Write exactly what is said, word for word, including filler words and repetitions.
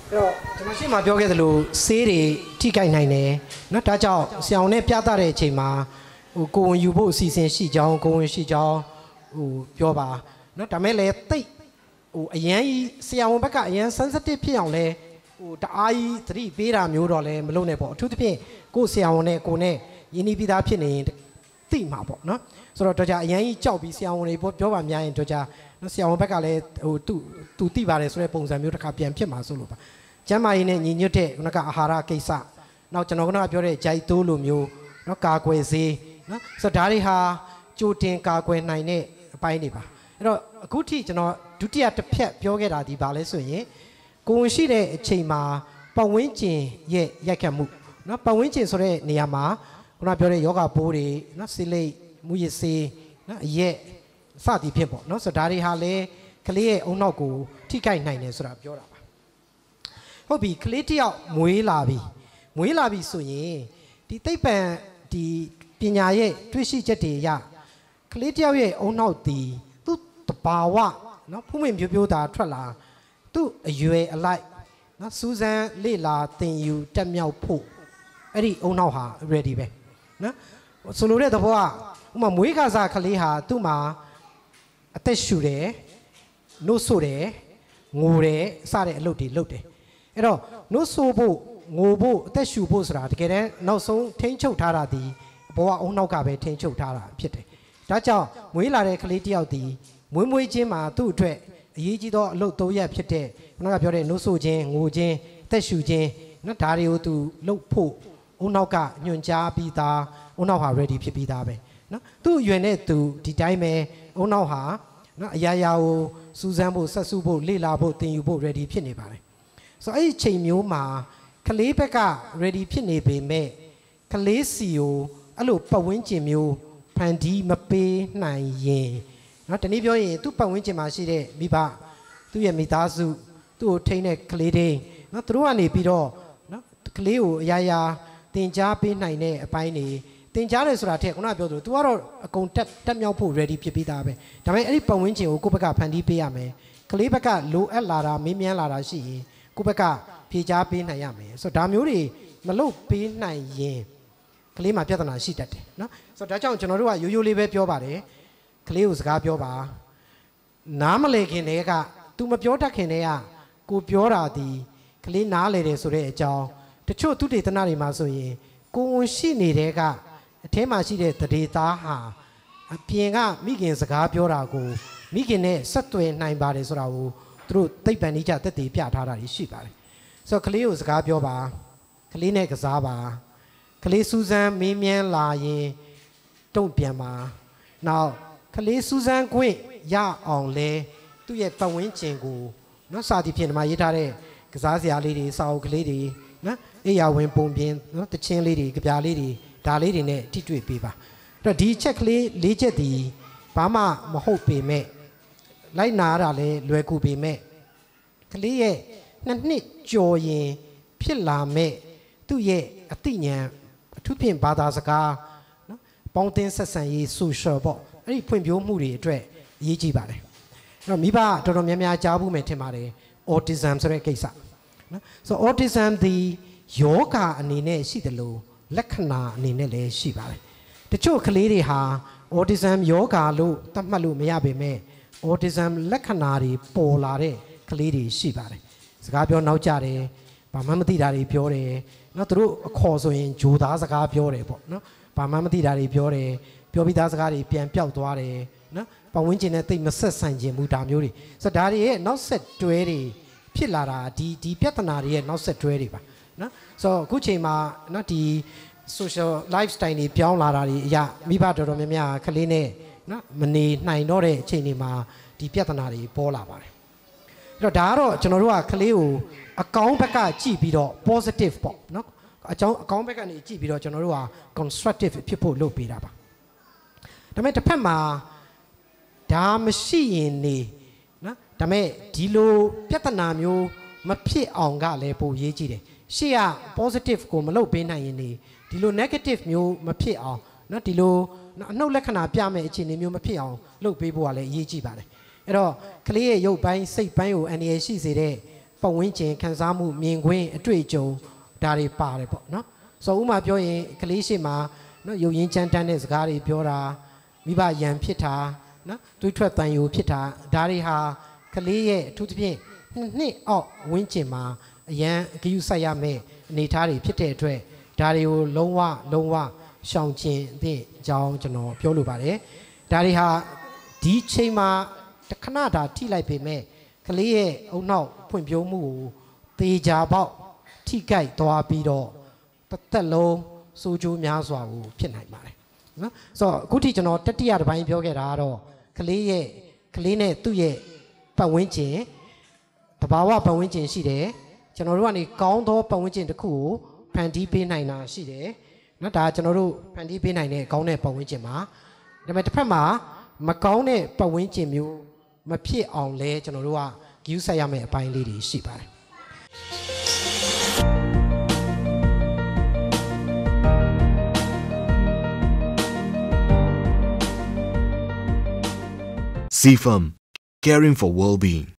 တော့ကျွန်တော်ရှင်းမှာပြောခဲ့သလိုဆေးတွေထိကြိုက်နိုင်တယ်နော်ဒါကြောင့်ဆရာဝန်နဲ့ပြသတဲ့အချိန်မှာဟိုကိုဝင်ယူဖို့အစီအစဉ်ရှိကြောင်းကိုဝင်ရှိကြောင်းဟိုပြောပါနော်ဒါမဲ့လည်းတိတ်ဟိုအရန်ကြီးဆရာဝန်ဘက်ကအရန် sensitive ဖြစ်အောင်လဲဟိုတအားကြီးသတိပေးတာမျိုးတော့လည်းမလုပ်နဲ့ပေါ့အထူးသဖြင့်ကိုဆရာဝန်နဲ့ကိုနဲ့ယဉ်နီးပြီးသားဖြစ်နေရင်သိမှာပေါ့နော်ဆိုတော့တော့ကြအရန်ကြီးကြောက်ပြီးဆရာဝန်တွေပြောပါများရင်တော့ကြနော်ဆရာဝန်ဘက်ကလည်းဟိုသူသူသိပါတယ်ဆိုတဲ့ပုံစံမျိုးတစ်ခါပြန်ဖြစ်မှာဆိုလို့ပါကျမ်းမာရေးနဲ့ညီညွတ်တဲ့ခုနကအာဟာရကိစ္စနောက်ကျွန်တော်ကပြောတဲ့ဂျိုက်တိုးလိုမျိုးနော်ကာကွယ်စေးနော်ဆိုတော့ဒါတွေဟာကြိုတင်ကာကွယ်နိုင်တဲ့အပိုင်းတွေပါအဲ့တော့အခုထိကျွန်တော်ဒုတိယတစ်ဖြတ်ပြောခဲ့တာဒီပါလဲဆိုရင်ကိုဝင်ရှိတဲ့အချိန်မှာပတ်ဝန်းကျင်ရဲ့ရိုက်ခတ်မှုနော်ပတ်ဝန်းကျင်ဆိုတဲ့နေရာမှာခုနပြောတဲ့ယောဂပိုးတွေနော်ဆီလိတ်မူရစေးနော်အရက်စသည်ဖြင့်ပေါ့နော်ဆိုတော့ဒါတွေဟာလဲကလေးရဲ့အုံနောက်ကိုထိခိုက်နိုင်တယ်ဆိုတာပြောတာပါဟုတ်ပြီကလေးတယောက်မွေးလာပြီမွေးလာပြီဆိုရင်ဒီသိပ္ပံဒီပညာရဲ့တွေ့ရှိချက်တွေအရကလေးတယောက်ရဲ့အုံနောက်ဒီသူ့တဘာဝနော်ဖူးမင်ပြိုးပြိုးတာထွက်လာသူ့အရွယ်အလိုက်နော်စူးစမ်းလေ့လာသင်ယူတက်မြောက်ဖို့အဲ့ဒီအုံနောက်ဟာ ready ပဲနော်ဆိုလိုတဲ့သဘောကဥမာမွေးကစားကလေးဟာသူ့မှာအသက်ရှူတယ်နှုတ်ဆိုတယ်ငိုတယ်စတဲ့အလုပ်တွေလုပ်တယ်အဲ့တော့နှုတ်ဆိုဖို့ငိုဖို့အသက်ရှူဖို့ဆိုတာတကယ်တမ်းနောက်ဆုံးထိန်းချုပ်ထားတာဒီဘဝအုံနောက်ကပဲထိန်းချုပ်ထားတာဖြစ်တယ်ဒါကြောင့်မွေးလာတဲ့ကလေးတယောက်ဒီမွေးမွေးချင်းမှာသူ့အတွက်အရေးကြီးသောအလုပ်သုံးရပ်ဖြစ်တဲ့ခုနကပြောတဲ့နှုတ်ဆိုခြင်းငိုခြင်းအသက်ရှူခြင်းနော်ဒါတွေကိုသူလုပ်ဖို့အုံနောက်ကညွှန်ကြားပြီးသားအုံနောက်ဟာ ready ဖြစ်ပြီးသားပဲနော်သူ့အရွယ်နဲ့သူဒီတိုင်းပဲအုံနောက်ဟာနော်အရာရာကိုစူးစမ်းဖို့ဆက်စုဖို့လေ့လာဖို့သင်ယူဖို့ ready ဖြစ်နေပါတယ်ဆိုတော့အဲ့ဒီချိန်မျိုးမှာကလေးဘက်က ready ဖြစ်နေပေမဲ့ကလေးစီကိုအဲ့လိုပတ်ဝန်းကျင်မျိုးဖန်တီးမပေးနိုင်ရင်နော်တနည်းပြောရင်သူ့ပတ်ဝန်းကျင်မှာရှိတဲ့မိဘသူ့ရဲ့မိသားစုသူ့ကိုထိန်းတဲ့ကလေးတွေနော်သူတို့ကနေပြီးတော့နော်ကလေးကိုအရာရာသင်ကြားပေးနိုင်တဲ့အပိုင်းတွေသင်ကြားတယ်ဆိုတာထက်ခုနကပြောသလို तू ကတော့အကုန်တက်တက်မြောက်ဖို့ ready ဖြစ်ပြီးသားပဲဒါပေမဲ့အဲ့ဒီပတ်ဝန်းကျင်ကိုကိုယ့်ဘက်ကဖန်တီးပေးရမယ်ကလေးဘက်ကလိုအပ်လာတာမေးမြန်းလာတာရှိရင်ကိုယ့်ဘက်ကဖြေချပေးနိုင်ရမယ်ဆိုတော့ဒါမျိုးတွေမလုပ်ပေးနိုင်ရင်ကလေးမှာပြဿနာရှိတတ်တယ်နော်ဆိုတော့ဒါကြောင့်ကျွန်တော်တို့ကရိုးရိုးလေးပဲပြောပါတယ်ကလေးကိုစကားပြောပါနားမလည်ခင်တည်းက तू မပြောတတ်ခင်တည်းကကိုပြောတာဒီကလေးနားလေတယ်ဆိုတဲ့အကြောင်းတချို့သူတေသနာတွေမှာဆိုရင်ကိုဝင်ရှိနေတဲ့ကအထဲမှာရှိတဲ့တရေသားဟာအပြင်ကမိခင်စကားပြောတာကိုမိခင်နဲ့ဆက်သွယ်နိုင်ပါတယ်ဆိုတာကိုသူတို့သိပ္ပံနိကြသက်သေပြထားတာရှိပါတယ်ဆိုတော့ကလေးကိုစကားပြောပါကလေးနဲ့ကစားပါကလေးစူးစမ်းမေးမြန်းလာရင်တုံ့ပြန်ပါနောက်ကလေးစူးစမ်းခွင့်ရအောင်လဲသူ့ရဲ့ပတ်ဝန်းကျင်ကိုနော်စာတီဖြင့်ဒီမှာရေးထားတဲ့ကစားစရာလေးတွေစာအုပ်ကလေးတွေနော်အေးရဝင်ပုံပြင်နော်တချင်းလေးတွေကြပြားလေးတွေဒါလေးတွေနဲ့ထိတွေ့ပေးပါအဲ့တော့ဒီချက်ကလေးလေးချက်ဒီဘာမှမဟုတ်ပေမဲ့လိုက်နာရတာလဲလွယ်ကူပေမဲ့ကလေးရဲ့နှစ်နှစ်ကျော်ရင်ဖြစ်လာမဲ့သူ့ရဲ့အသိဉာဏ်အထူးဖြင့်ဘာသာစကားနော်ပေါင်းတင်ဆက်ဆံရေး social ပေါ့အဲ့ဒီဖွံ့ဖြိုးမှုတွေအတွက်အရေးကြီးပါတယ်အဲ့တော့မိဘတော်တော်များများကြားဘူးမယ်ထင်ပါတယ် autism ဆိုတဲ့ကိစ္စနော်ဆို autism ဒီယောဂအနေနဲ့ရှိတယ်လို့လက္ခဏာအနေနဲ့လည်းရှိပါတယ်တချို့ကလေးတွေဟာ autism ယောဂလို့သတ်မှတ်လို့မရပေမဲ့ autism လက္ခဏာတွေပေါ်လာတဲ့ကလေးတွေရှိပါတယ်စကားပြောနောက်ကြတယ်ဘာမှမသိတာတွေပြောတယ်နော်သူတို့အခေါ်ဆိုရင်ဂျိုသားစကားပြောတယ်ပေါ့နော်ဘာမှမသိတာတွေပြောတယ်ပြောပြီးသားစကားတွေပြန်ပြောက်သွားတယ်နော်ပတ်ဝန်းကျင်နဲ့တိတ်မဆက်ဆံခြင်းဘူးဒါမျိုးတွေဆိုတော့ဒါတွေရဲ့နောက်ဆက်တွဲတွေဖြစ်လာတာဒီဒီပြဿနာတွေရဲ့နောက်ဆက်တွဲတွေပါနော်ဆိုတော့အခုချိန်မှာနော်ဒီ social lifestyle တွေပြောင်းလာတာတွေအရာမိဘတော်တော်များများကလေးနဲ့နော်မနေနိုင်တော့တဲ့အချိန်တွေမှာဒီပြဿနာတွေပေါ်လာပါတယ်အဲ့တော့ဒါကတော့ကျွန်တော်တို့ကကလေးကိုအကောင်းဘက်ကကြည့်ပြီးတော့ positive ပေါ့နော်အကြောင်းအကောင်းဘက်ကနေကြည့်ပြီးတော့ကျွန်တော်တို့က constructive ဖြစ်ဖို့လုပ်ပေးတာပါဒါပေမဲ့တစ်ဖက်မှာဒါမရှိရင်နေနော်ဒါပေမဲ့ဒီလိုပြဿနာမျိုးမဖြစ်အောင်ကလည်းပိုရေးကြည့်တယ်ရှေ့က positive ကိုမလုပ်ပေးနိုင်ရင်နေဒီလို negative မျိုးမဖြစ်အောင်နော်ဒီလိုအနှုတ်လက္ခဏာပြမဲ့အခြေအနေမျိုးမဖြစ်အောင်လုပ်ပေးဖို့ကလည်းအရေးကြီးပါတယ်အဲ့တော့ကလေးရဲ့ရုပ်ပိုင်းစိတ်ပိုင်းကိုအန္တရာယ်ရှိစေတဲ့ပတ်ဝန်းကျင်ခံစားမှုမြင်ကွင်းအတွေ့အကြုံဒါတွေပါတယ်ပေါ့နော်ဆိုတော့ဥမာပြောရင်ကလေးရှိမှာနော်ရုပ်ရင်းချမ်းတမ်းတဲ့စကားတွေပြောတာမိဘရန်ဖြစ်တာနော်တွေးထွက်တန်ယိုဖြစ်တာဒါတွေဟာကလေးရဲ့အထူးသဖြင့်နှစ်အောက်ဝန်းကျင်မှာအရန်ဂရုစိုက်ရမယ့်အနေအထားတွေဖြစ်တဲ့အတွက်ဒါတွေကိုလုံးဝလုံးဝရှောင်ကျဉ်တဲ့အကြောင်းကျွန်တော်ပြောလိုပါတယ်ဒါတွေဟာဒီချိန်မှာတခဏတာထိလိုက်ပေမဲ့ကလေးရဲ့အုံနောက်ဖွံ့ဖြိုးမှုကိုသေချာပေါက်ထိကြိုက်သွားပြီးတော့တစ်သက်လုံးစိုးကျိုးများစွာကိုဖြစ်နိုင်ပါတယ်နော်ဆိုတော့အခုထိကျွန်တော်တတိယတစ်ပိုင်းပြောခဲ့တာကတော့ကလေးရဲ့ကလေးနဲ့သူ့ရဲ့ပတ်ဝန်းကျင်တဘာဝပတ်ဝန်းကျင်ရှိတယ်ကျွန်တော်တို့ကနေကောင်းသောပတ်ဝန်းကျင်တစ်ခုကိုဖန်တီးပေးနိုင်တာရှိတယ်နော်ဒါကျွန်တော်တို့ဖန်တီးပေးနိုင်တဲ့ကောင်းတဲ့ပတ်ဝန်းကျင်မှာဒါပေမဲ့တစ်ဖက်မှာမကောင်းတဲ့ပတ်ဝန်းကျင်မျိုးမဖြစ်အောင်လဲကျွန်တော်တို့ကဂရုစိုက်ရမယ့်အပိုင်းလေးတွေရှိပါတယ် C F A M, caring for well-being.